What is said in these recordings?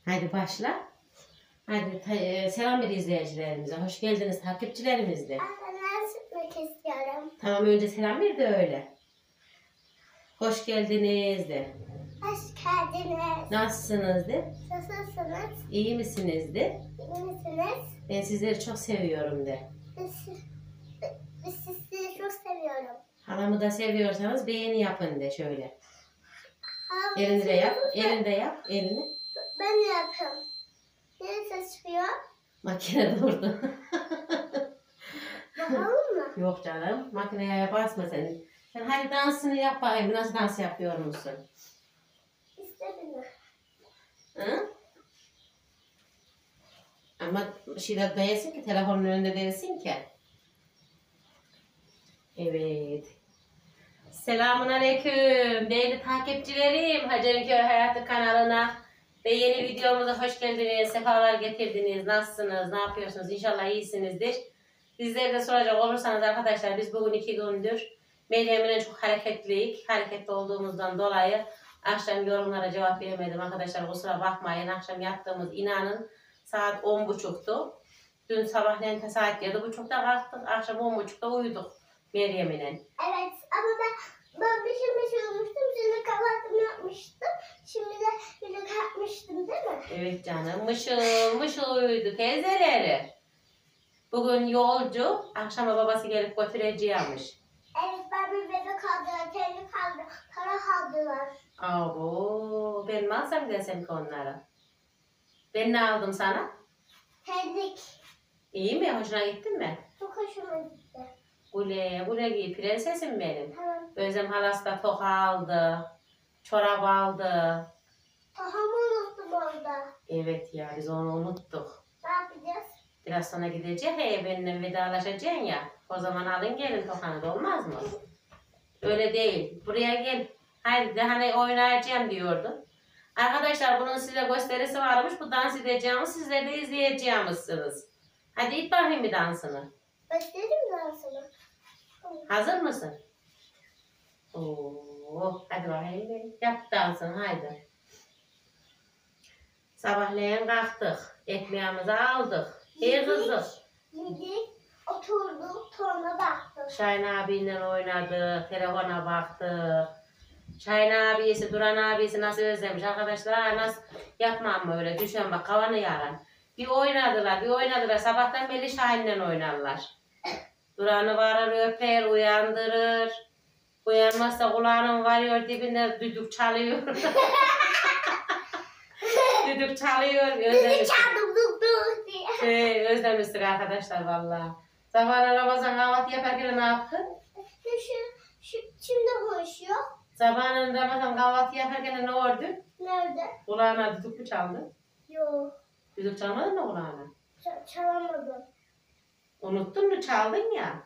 Hadi başla. Hadi selam bir izleyicilerimize. Hoş geldiniz takipçilerimiz de. Ben sütmek istiyorum. Tamam önce selam ver de öyle. Hoş geldiniz de. Hoş geldiniz. Nasılsınız de? Nasılsınız? İyi misiniz de? İyi misiniz? Ben sizleri çok seviyorum de. Biz sizi çok seviyorum. Halamı da seviyorsanız beğeni yapın de şöyle. Abi, Elini de yap. Elini de yap. Elini. Ben de yapıyorum. Neresi çıkıyor? Makine durdu. Bakalım mı? Yok canım. Makineye basma sen. Sen hadi dansını yap bakayım. Nasıl dans yapıyor musun? İstedim. Hı? Ama şeyde değilsin ki, telefonun önünde değilsin ki. Evet. Selamun aleyküm değerli takipçilerim. Hacer'in Köy Hayatı kanalına ve yeni videomuza hoş geldiniz. Sefalar getirdiniz. Nasılsınız? Ne yapıyorsunuz? İnşallah iyisinizdir. Bizleri de soracak olursanız arkadaşlar biz bugün 2 gündür Meryem'le çok hareketliyik. Hareketli olduğumuzdan dolayı akşam yorumlara cevap veremedim arkadaşlar. Kusura bakmayın. Akşam yattığımız inanın saat 10.30'tu. Dün sabahleyin saat 7.30'da kalktık. Akşam 10.30'da uyuduk Meryem'le. Evet ama ben bir şey olmuştum. Şimdi kahvaltımı yapmıştım. Şimdi de bir kalkmıştım değil mi? Evet canım. Mışıl mışıl uyudu teyzeleri. Bugün yolcu. Akşama babası gelip götüreceğimiş. Evet ben bir bebek aldılar. Terlik aldılar. Para aldılar. Abo, ben mi alsam desem ki onlara? Ben ne aldım sana? Terlik. İyi mi? Hoşuna gitti mi? Çok hoşuma gitti. Güle güle giy prensesim benim. Tamam. Özlem halası da toka aldı. Çorap aldı. Tohamı unuttum orada. Evet ya biz onu unuttuk. Ne yapacağız? Biraz sonra gidecek ya benimle vedalaşacaksın ya. O zaman alın gelin tokanı da olmaz mı? Öyle değil. Buraya gel. Haydi de hani oynayacağım diyordu. Arkadaşlar bunun size gösterisi varmış. Bu dans edeceğimiz sizler de izleyeceğimizsiniz. Hadi it bakayım bir dansını. Başlayayım dansını. Hazır mısın? Oo, hadi bakayım. Yap dansını haydi. Sabahleyin kalktık. Ekmeğimizi aldık. İyi kızdık. Yedik, oturduk, sonra baktık. Şahin abiyle oynadık. Telefona baktık. Şahin abisi, Duran abisi nasıl özlemiş arkadaşlar. Nasıl yapmam mı öyle? Düşen bak kavanı yaran. Bir oynadılar. Sabahtan beri Şahin'le oynarlar. Duran'ı varır, öper, uyandırır. Uyanmazsa kulağının varıyor dibinde düdük çalıyor. Düdük çalıyor. Bizi çaldım, duk diye. Özlemiştik arkadaşlar vallahi. Sabahına Ramazan kahvaltı yaparken ne yaptın? Şimdi konuşuyor. Sabahına Ramazan kahvaltı yaparken ne ördün? Nerede? Kulağına düdük mü çaldın? Yok, Düdük çalmadın mı kulağına? çalamadım. Unuttun mu çaldın ya.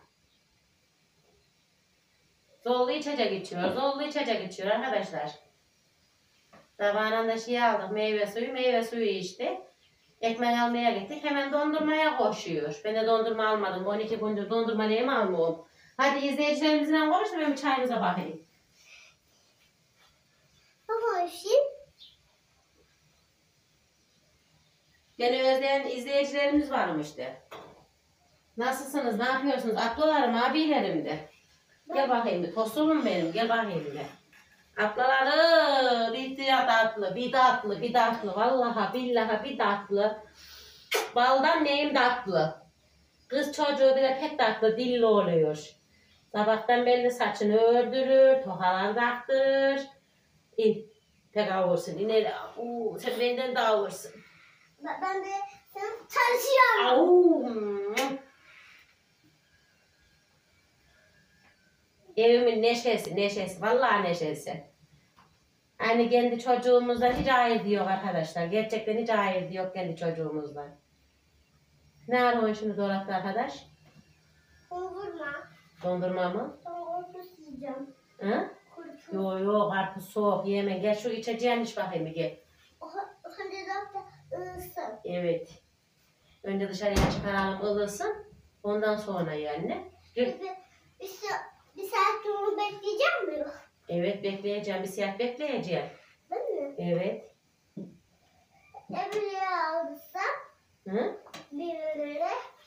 Zorlu içecek içiyor arkadaşlar. Sabahına da şey aldık meyve suyu içti. Ekmek almaya gittik hemen dondurmaya koşuyor. Ben de dondurma almadım. 12 gündür dondurma neyimi almıyorum. Hadi izleyicilerimizle konuş da ben bir çayımıza bakayım. Ne konuşayım? Beni özleyen izleyicilerimiz varmıştı. Nasılsınız? Ne yapıyorsunuz? Ablalarım, abilerim de. Gel bakayım bir. Tosunum benim. Gel bakayım bir. Ablaları bir tatlı, bir tatlı, bir tatlı. Vallahi billahi bir tatlı. Baldan neyim tatlı. Kız çocuğu bile pek tatlı, dilli oluyor. Sabahtan belli saçını ördürür, tokalar taktırır. Pek avursun. Yine sen benden de avursun. Ben de sen çalışıyorum. Au. Evimin neşesi, vallahi neşesi. Hani kendi çocuğumuzdan hiç ayırdı yok arkadaşlar. Gerçekten hiç ayırdı yok kendi çocuğumuzdan. Ne arıyorsun şimdi dolapta arkadaş? Dondurma. Dondurma mı? Dondurma yiyeceğim. Hı? Kurtul. Yok karpuz soğuk yeme. Gel şu içeceğini iç bakayım bir gel. Hadi da ısın. Evet. Önce dışarıya çıkaralım ılısın. Ondan sonra yani. Gel. Bir saat sonra bekleyeceğim mi? Evet bekleyeceğim. Bir saat bekleyeceğim. Değil mi? Evet. Ebru'ya aldırsam Hı? birileri.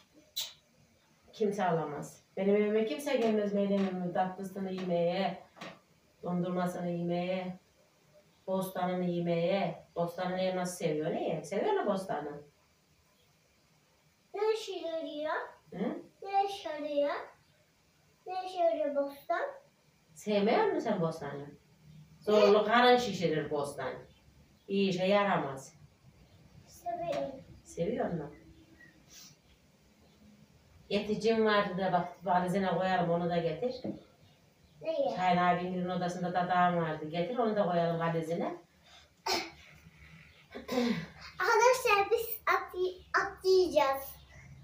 Kimse alamaz. Benim evime kimse gelmez meylemimin tatlısını yemeye, dondurmasını yemeye, bostanını yemeye. Bostanını ev nasıl seviyor? Niye? Seviyor mu bostanı? Ne işe yarıyor? Hı? Ne işe yarıyor? Ne işe yarıyor bostan? Sevmiyor musun sen bostanı? Zorlu karın şişirir bostan. İyi işe yaramaz. Seviyorum. Seviyor musun? Geticim vardı da bak valizine koyalım onu da getir. Neyi? Şahin abinin odasında da dağım vardı. Getir onu da koyalım valizine. Arkadaşlar biz atlayacağız.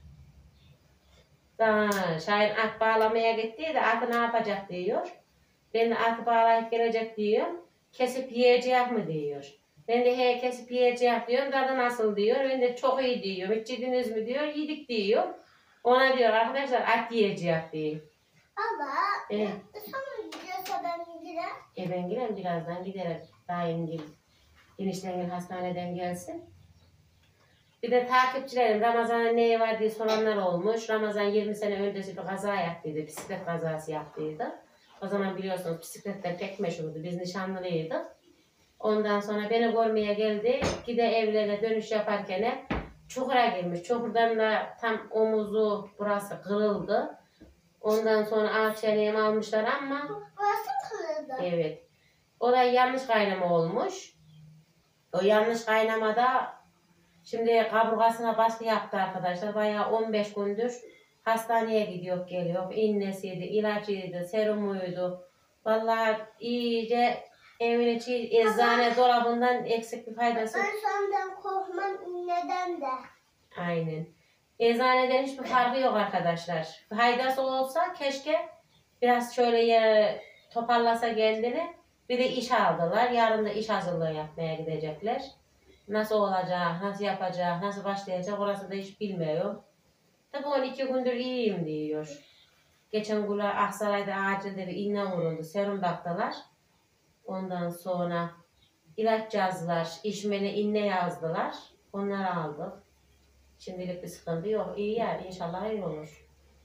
Daha Şahin at bağlamaya gitti de atı ne yapacak diyor. Ben de atı bağlayıp gelecek diyor. Kesip yiyecek mi diyor. Ben de he kesip yiyecek diyorum. Tadı nasıl diyor. Ben de çok iyi diyor. Hiç yediniz mi diyor. Yedik diyor. Ona diyor arkadaşlar at yiyecek diyor. Baba, Evet. sonra gidiyorsa ben giderim. Ben giderim birazdan giderim. Daha yeni enişten hastaneden gelsin. Bir de takipçilerim Ramazan'ın neyi var diye soranlar olmuş. Ramazan 20 sene öncesi bir kaza yaptıydı. Bisiklet kazası yaptıydı. O zaman biliyorsunuz bisikletler pek meşhurdu. Biz nişanlıydık. Ondan sonra beni görmeye geldi. Gide evlerine dönüş yaparken çukura girmiş. Çukurdan da tam omuzu burası kırıldı. Ondan sonra ağaç çeneğimi almışlar ama Burası kırıldı. evet. O da yanlış kaynama olmuş. O yanlış kaynamada şimdi kaburgasına baskı yaptı arkadaşlar. Bayağı 15 gündür hastaneye gidiyor geliyor. İğnesiydi, ilacıydı, serumuydu. Vallahi iyice evin içi eczane dolabından eksik bir faydası. Ben senden korkmam neden de. Aynen. Eczaneden hiçbir farkı yok arkadaşlar. Faydası olsa keşke biraz şöyle toparlasa kendini. Bir de iş aldılar. Yarın da iş hazırlığı yapmaya gidecekler. Nasıl olacak, nasıl yapacak, nasıl başlayacak orası da hiç bilmiyorum. Tabii 12 gündür iyiyim diyor. Geçen gün Aksaray'da acilde bir iğne vuruldu. Serum taktılar. Ondan sonra ilaç yazdılar. İçmene iğne yazdılar. Onları aldık. Şimdilik bir sıkıntı yok. İyi yani inşallah iyi olur.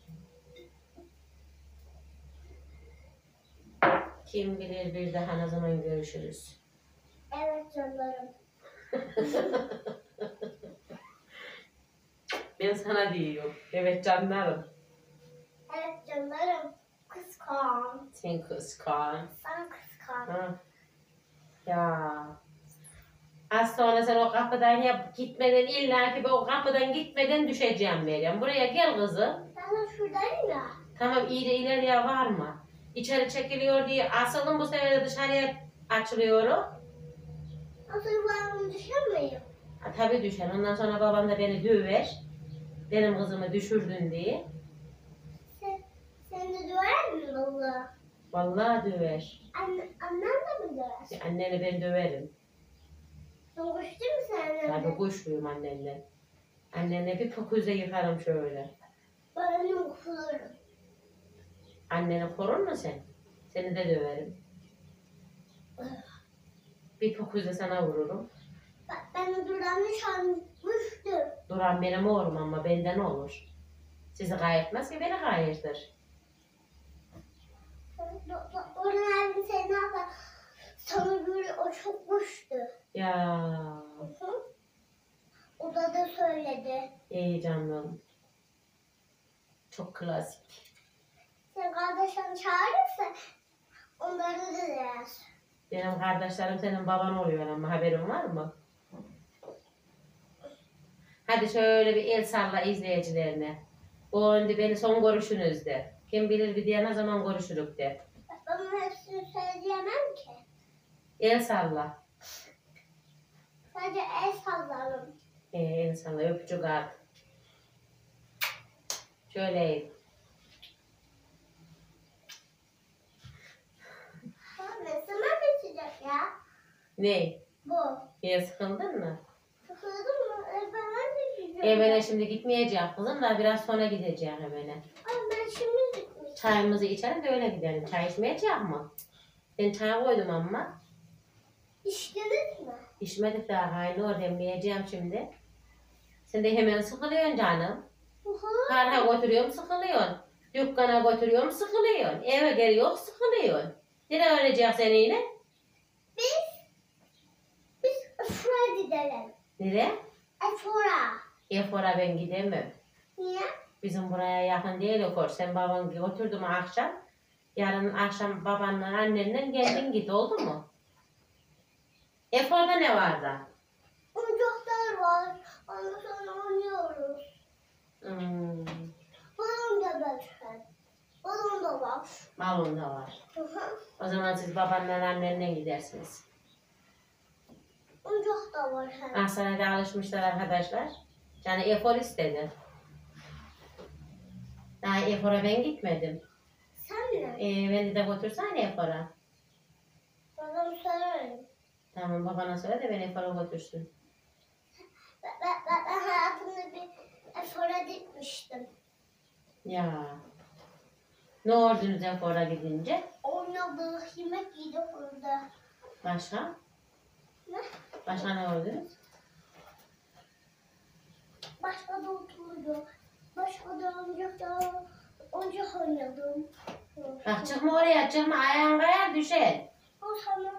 Kim bilir bir daha ne zaman görüşürüz. Evet canlarım. Ben sana diyorum. Evet canlarım. Evet canlarım. Kıskan. Sen kıskan. Sen kıskan. Ha. Ya. Az sonra sen o kapıdan gitmeden illa ki o kapıdan gitmeden düşeceğim Meryem. Buraya gel kızım. Ben de şuradayım ya. Tamam iyice ileriye varma. İçeri çekiliyor diye asılın bu sefer de dışarıya açılıyor o. Nasıl varım düşemiyorum. Ha, tabii düşer. Ondan sonra babam da beni döver. Benim kızımı düşürdün diye. Sen de döver mi baba? Vallahi döver. Annen de mi döver? Anneni ben döverim. Sen koştun mu sen Tabii anne? kuşluyum annenle. Annenle bir pokuzda yıkarım şöyle. Ben annemi korurum. Anneni korur mu sen? Seni de döverim. Bir pokuzda sana vururum. Bak ben de duranı çalmıştım. Duran benim oğlum ama benden olur. Sizi gayetmez ki beni gayettir. Onun abim seni ne yapar? Sana böyle o çok koştu. Ya O da söyledi. iyi canım. Çok klasik. Sen kardeşini çağırırsa onları da der. Benim kardeşlerim senin baban oluyor ama haberin var mı? Hadi şöyle bir el salla izleyicilerine. O önde beni son görüşünüzde. Kim bilir bir diye ne zaman görüşürük de. Ben bunun hepsini söyleyemem ki. El salla. Sadece el sallarım. El salla öpücük at. Şöyle Ne zaman bitecek ya? ne? Bu. Niye sıkıldın mı? Sıkıldın mı? Ben bitecek. Evine şimdi gitmeyeceğim kızım da biraz sonra gideceğim evine. Ama ben şimdi gitmişim. Çayımızı içelim de öyle gidelim. Çay içmeyeceğim mi? Ben çay koydum ama. İçtiniz mi? İçmedik daha kaynıyor. Demleyeceğim şimdi. Sen de hemen sıkılıyorsun canım. Karha götürüyorum sıkılıyorsun. Dükkana götürüyorum sıkılıyorsun. Eve geliyor sıkılıyorsun. Nereye öğrenecek seni yine? Biz Efora gidelim. Nereye? Efora. Efora ben gidemem. Niye? Bizim buraya yakın değil o. Sen baban götürdüm akşam. Yarın akşam babanla annenle geldin git oldu mu? Efor'da ne var da? Oyuncaklar var. Ondan sonra oynuyoruz. Balon da var. Balon da var. Balon da var. Hı hı. O zaman siz babanla annenle gidersiniz. Oyuncak da var. Hastanede alışmışlar arkadaşlar. Yani Efor istedi. Daha Efor'a ben gitmedim. Sen ne? Beni de götürsene Efor'a. Babam söylerim. Tamam babana söyle de beni Efor'a götürsün. Ben hayatımda bir Efora gitmiştim. Ya. Ne ordunuz Efor'a gidince? Oynadık, yemek yedik orada. Başka? Ne? Başka ne ordunuz? Başka da oturduk. Başka da oyuncak oynadım. Bak çıkma oraya çıkma ayağın kayar düşer. O sana,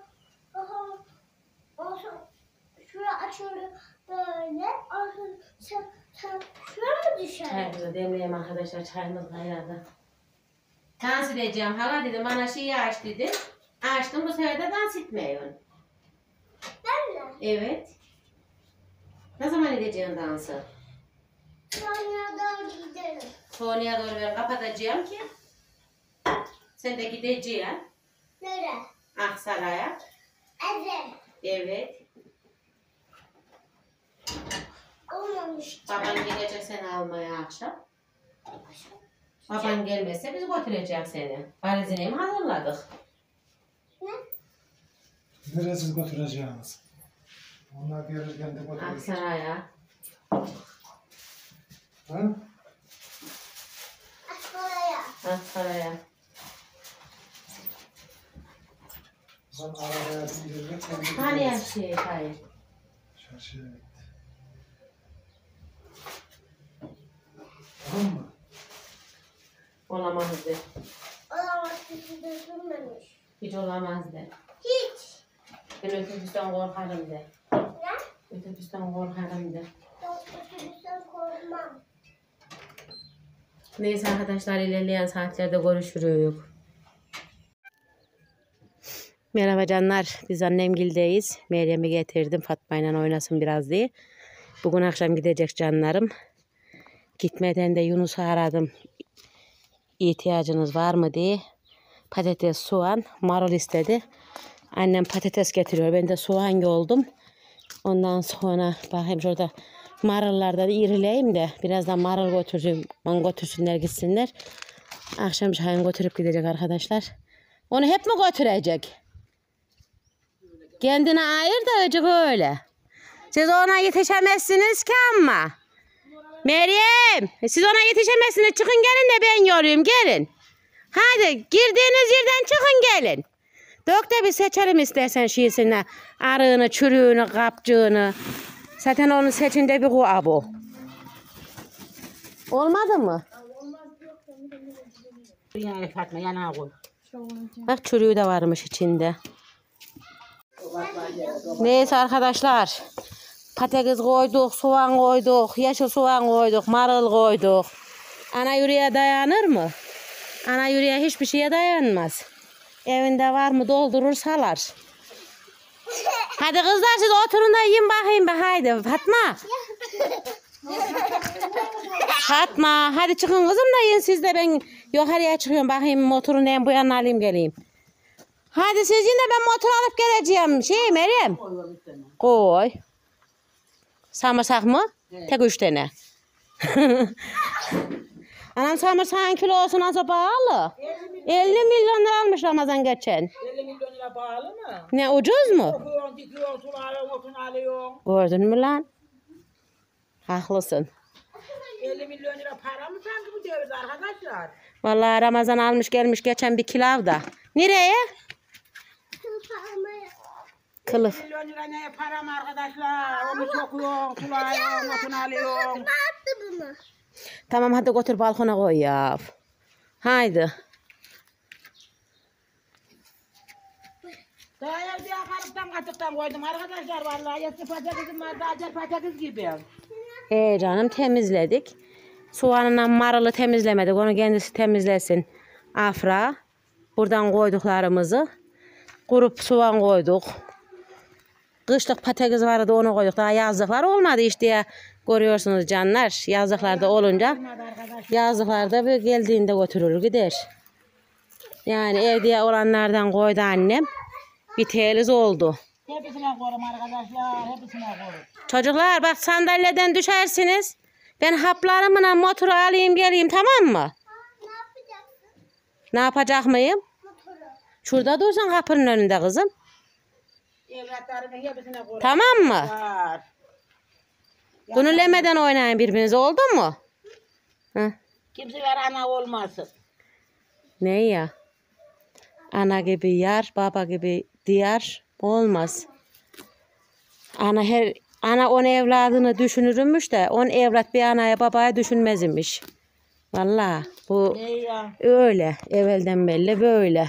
o sana, şuraya açıldı böyle. Sen şuraya mı düşer? Çayımızı demleyeyim arkadaşlar çayımız kaynadı. Dans edeceğim hala dedim bana şeyi aç dedi. Açtım bu sefer de dans etmiyorsun. Ben mi? Evet. Ne zaman edeceksin dansı? Sonra da gidelim. Sonraya doğru ben kapatacağım ki sen de gideceksin Nereye? Aksaray'a. Eve. Evet. Olmamış. Baban gelecek seni almaya akşam. Baban gelmezse biz götüreceğiz seni. Valizini mi hazırladık? Ne? Nereye siz götüreceğiniz? Onlar gelirken de götüreceğiz. Aksaray'a. Ha? Aşağıya. Aksaray'a. Sen arabaya bindirmek. Hani ya şey hayır. Çarşıya git. Tamam mı? Olamazdı. Olamaz bizi düşünmemiş. Hiç olamazdı. Hiç. Ben otobüsten korkarım de. Ne? Otobüsten korkarım de. Ben otobüsten korkmam. Neyse arkadaşlar ilerleyen saatlerde görüşürüz. Merhaba canlar. Biz annemgildeyiz. Meryem'i getirdim Fatma'yla oynasın biraz diye. Bugün akşam gidecek canlarım. Gitmeden de Yunus'u aradım. İhtiyacınız var mı diye. Patates, soğan, marul istedi. Annem patates getiriyor. Ben de soğan yoldum. Ondan sonra bakayım şurada marullardan irileyim de birazdan marul götürsünler gitsinler. Akşam çayını götürüp gidecek arkadaşlar. Onu hep mi götürecek? Kendine ayır da acık öyle. Siz ona yetişemezsiniz ki ama. Meryem siz ona yetişemezsiniz. Çıkın gelin de ben yoruyorum gelin. Hadi girdiğiniz yerden çıkın gelin. Dök de bir seçelim istersen şiisine. Arığını, çürüğünü, kapçığını. Zaten onu seçinde bir kuğa bu. Olmadı mı? Yani Fatma yana koy. Bak çürüğü de varmış içinde. Neyse arkadaşlar. Patates koyduk, soğan koyduk, yeşil soğan koyduk, marul koyduk. Ana yüreğe dayanır mı? Ana yüreğe hiçbir şeye dayanmaz. Evinde var mı doldurur salar. Hadi kızlar siz oturun da yiyin bakayım be haydi Fatma. Fatma hadi çıkın kızım da yiyin siz de ben yukarıya çıkıyorum bakayım motorunu en bu yana alayım geleyim. Hadi siz yiyin de ben motor alıp geleceğim Meryem. Koy. Samırsak mı? Evet. Tek 3 tane. Anam samırsağın kilosu nasıl pahalı? 50 milyon lira almış Ramazan geçen. 50 milyon lira pahalı mı? Ne ucuz mu? Okuyorsun, dikiyorsun, sularıyorsun, otunu alıyorsun. Gördün mü lan? Haklısın. 50 milyon lira para mı sanki bu devirde arkadaşlar? Vallahi Ramazan almış gelmiş geçen bir kilav da. Nereye? Kılıf. 50 milyon lira neye param arkadaşlar? Onu sokuyorsun, sulayıyorsun, otunu alıyorsun. Ne yaptı bunu? Tamam hadi götür balkona koy ya. Haydi. Daha evde yakalıktan katıktan koydum arkadaşlar vallahi. Eski paçakızım vardı, acel paçakız gibi. Canım temizledik. Soğanla marulu temizlemedik. Onu kendisi temizlesin. Afra. Buradan koyduklarımızı. Kurup soğan koyduk. Kışlık patates vardı onu koyduk. Daha yazlıklar olmadı işte ya. Görüyorsunuz canlar. Yazlıklarda olunca yazlıklarda böyle geldiğinde götürür gider. Yani evde olanlardan koydu annem. Bir teliz oldu. Hepsine koyarım arkadaşlar, hepsine koyarım. Çocuklar bak sandalyeden düşersiniz. Ben haplarımla motoru alayım geleyim tamam mı? Ne yapacaksın? Ne yapacak mıyım? Motoru. Şurada dursan kapının önünde kızım. Evlatlarımın hepsine koyarım. Tamam mı? Var. Bunu lemeden oynayın birbirinize oldu mu? Hı. Kimseler ana olmasın. Ne ya? Ana gibi yar, baba gibi diyar olmaz. Ana on evladını düşünürmüş de on evlat bir anaya babaya düşünmezmiş. Vallahi bu Ne ya? öyle. Evvelden belli böyle.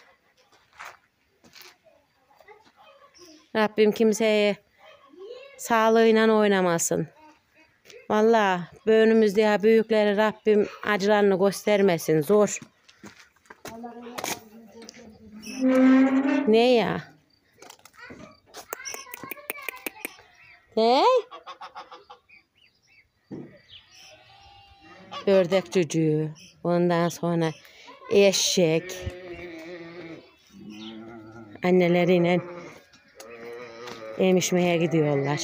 Rabbim kimseye sağlığıyla oynamasın. Vallahi önümüzde ya büyükleri Rabbim acılarını göstermesin. Zor. Ne ya? Ne? Ördek cücüğü. Ondan sonra eşek. Anneleriyle emişmeye gidiyorlar.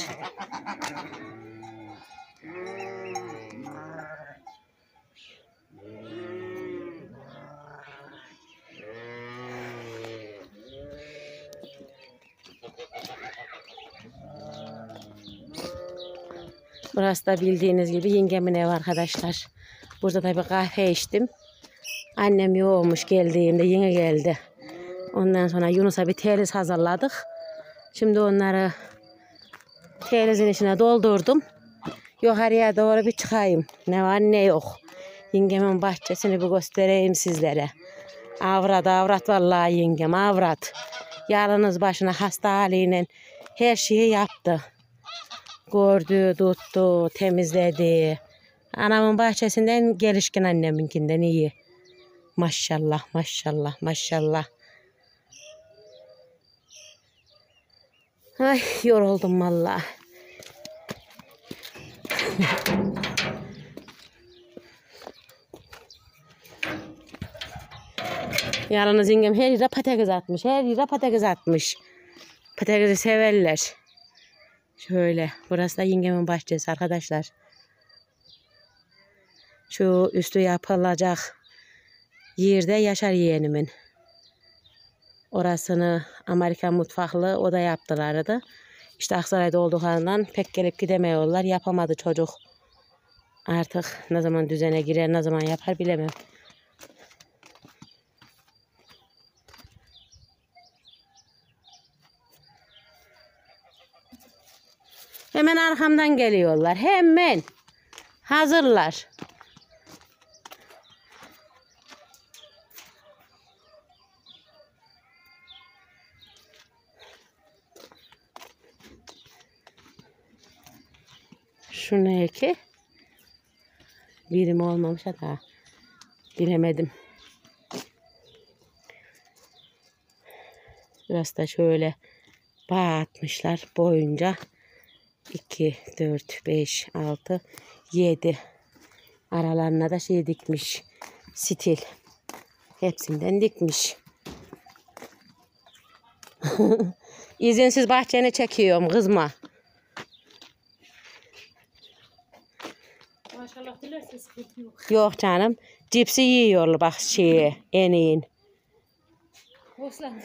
Burası da bildiğiniz gibi yengemin ev arkadaşlar. Burada da bir kahve içtim. Annem yoğurmuş geldiğinde yine geldi. Ondan sonra Yunus'a bir teliz hazırladık. Şimdi onları telizin içine doldurdum. Yukarıya doğru bir çıkayım. Ne var ne yok. Yengemin bahçesini bir göstereyim sizlere. Avrat vallahi yengem avrat. Yalnız başına hasta haliyle her şeyi yaptı. Gördü, tuttu, temizledi. Anamın bahçesinden gelişkin anneminkinden iyi. Maşallah, maşallah, maşallah. Ay yoruldum vallahi. Yalnız yengem her yere patates atmış. Her yere patates atmış. Patatesi severler. Şöyle. Burası da yengemin bahçesi arkadaşlar. Şu üstü yapılacak yerde Yaşar yeğenimin. Orasını Amerikan mutfaklı oda yaptılardı. İşte Aksaray'da olduklarından pek gelip gidemiyorlar. Yapamadı çocuk. Artık ne zaman düzene girer, ne zaman yapar bilemem. Hemen arkamdan geliyorlar. Hemen. Hazırlar. Şu ne ki? Birim olmamış da bilemedim. Biraz da şöyle bağ atmışlar boyunca. 2, 4, 5, 6, 7. Aralarına da şey dikmiş. Stil. Hepsinden dikmiş. İzinsiz bahçeni çekiyorum kızma. Maşallah dilerse sıkıntı yok. Yok canım. Cipsi yiyorlar bak şeye eniğin. Hoşlandı.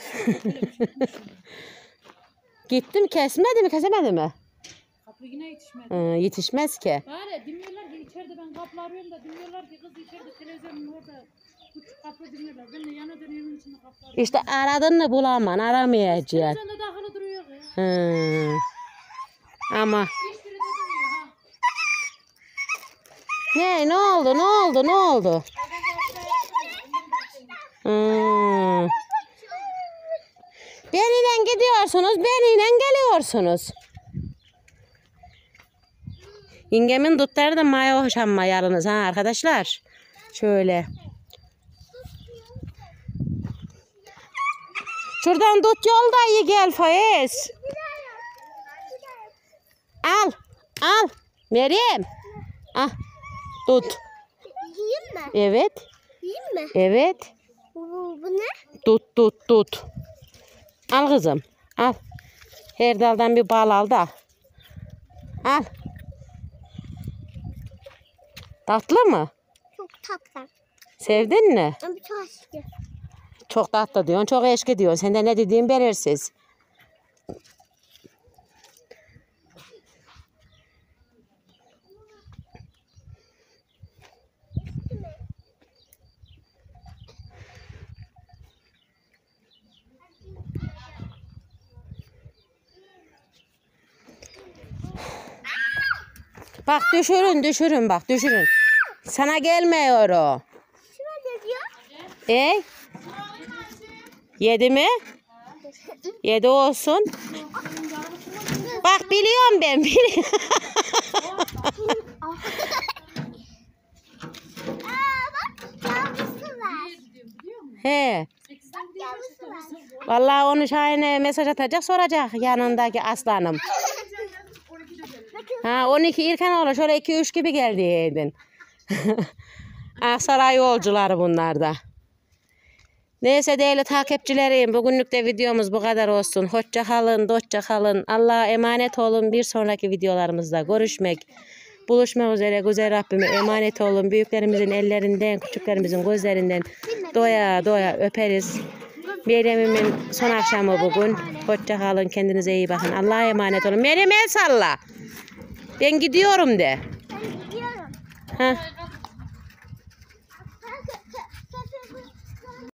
Gitti mi kesmedi mi kesemedi mi? Kapı yine yetişmedi. Yetişmez ki. Bari dinliyorlar ki içeride ben kapı arıyorum da dinliyorlar ki kız içeride televizyonun orada küçük kapı dinliyorlar. Ben de yana dönüyorum içinde kapı arıyorum. İşte aradın mı bulamam aramayacaksın. Televizyonda takılı duruyor ya. Ama ne oldu? Beniyle gidiyorsunuz, beniyle geliyorsunuz. Yengemin dutları da maya hoşanma yalnız ha arkadaşlar. Şöyle. Şuradan dut yolda iyi gel Faiz. Al. Meryem. Ah, dut. Yiyeyim mi? Evet. Yiyeyim mi? Evet. Bu ne? Dut. Al kızım. Al. Her daldan bir bal al da. Al. Tatlı mı? Çok tatlı. Sevdin mi? Ama çok aşkı. Çok tatlı diyorsun, çok eşki diyorsun. Sen de ne dediğin belirsiz. Bak düşürün bak düşürün. Sana gelmiyor o. Şuna diyor. Yedi mi? Yedi olsun. Bak biliyorum ben biliyorum. Bak yavrusu var. He. Yavrusu var. Vallahi onu Şahin'e mesaj atacak soracak yanındaki aslanım. Ha 12 İrkanoğlu şöyle 2-3 gibi geldiydin. Aksaray yolcuları bunlar da. Neyse değerli takipçilerim bugünlük de videomuz bu kadar olsun. Hoşça kalın, dostça kalın. Allah'a emanet olun. Bir sonraki videolarımızda görüşmek, buluşmak üzere. Güzel Rabbime emanet olun. Büyüklerimizin ellerinden, küçüklerimizin gözlerinden doya öperiz. Meryem'imin son akşamı bugün. Hoşça kalın. Kendinize iyi bakın. Allah'a emanet olun. Meryem el salla. Ben gidiyorum de. Ben gidiyorum. Ha.